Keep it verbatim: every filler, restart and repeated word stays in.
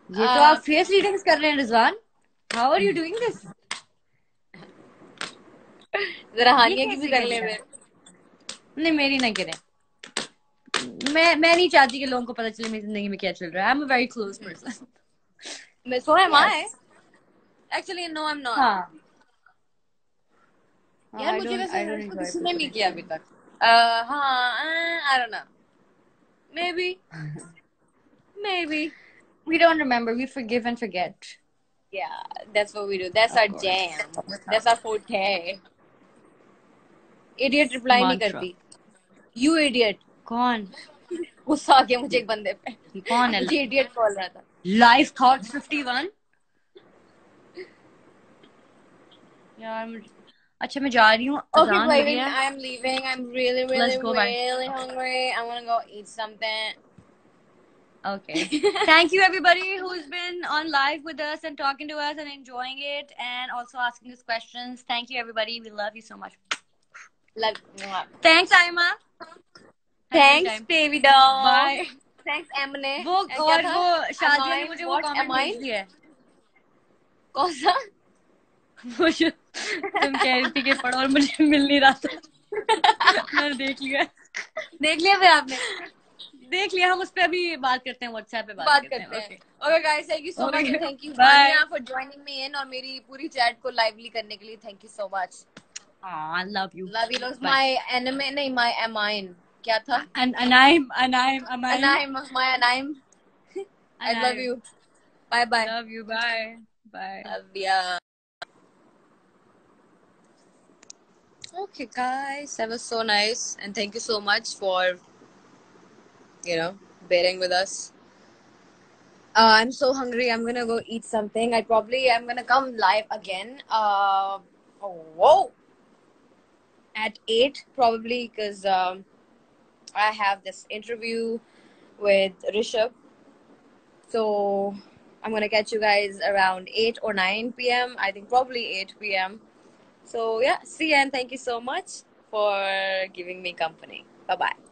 ये तो आप फेस रीडिंग्स कर रहे हैं Rizwan. How are you doing this? जरा हानिया की भी कर ले मेरे. नहीं मेरी ना करें. मैं मैं नहीं चाहती कि लोगों को पता चले मेरी जिंदगी में क्या चल रहा है. I am a very close person. मैं so am I. Actually no I am not. हाँ. यार आई मुझे डोंट वैसे आई डोंट हर्ट को एंजॉय किसी ने नहीं पीपल. किया अभी तक. uh, हाँ I don't know. Maybe. Maybe. We don't remember. We forgive and forget. Yeah, that's what we do. That's Of our course. jam. That's our forte. Idiot reply नहीं Mantra. करती. You idiot. कौन? गुस्सा आ गया मुझे एक बंदे पे. कौन है? मुझे idiot बोल रहा था. Life Thoughts fifty-one. यार मुझे अच्छा मैं जा रही हूँ. Okay, अजान हो रही Praveen, है. I'm leaving. I'm really, really, Let's go. Bye. really hungry. I want to go eat something. Okay. Thank you everybody who's been on live with us and talking to us and enjoying it and also asking us questions. Thank you everybody. We love you so much. Love. Thanks Aima. Thanks, baby doll. Bye. Thanks, Emine. वो और वो शादिया ने मुझे वो comment भेज दिया है. कौन सा? वो जो तुम कह रही थी कि पढ़ो और मुझे मिल नहीं रहा था. मैंने देख लिया. देख लिया फिर आपने? देख लिया. हम उस पे अभी बात करते हैं. व्हाट्सएप पे बात, बात करते करते हैं. हैं. Okay guys, thank you so much and thank you Bye. Hania for joining me in और मेरी पूरी चैट को लाइवली करने के लिए. Thank you so much. I love you. Love you. My anime नहीं माय एमाइन. क्या था? An Anaim, Anaim, Anaim. Anaim, my Anaim. I love you. Bye bye. Love you. Bye. Bye. Love ya. Okay, guys, that was so nice, and thank you so much for, you know, bearing with us. Uh, I'm so hungry. I'm gonna go eat something. I probably am gonna come live again. Uh, oh, whoa. At eight probably because um, I have this interview with Rishabh. So I'm gonna catch you guys around eight or nine p m. I think probably eight p m. So yeah, see you and thank you so much for giving me company. Bye bye.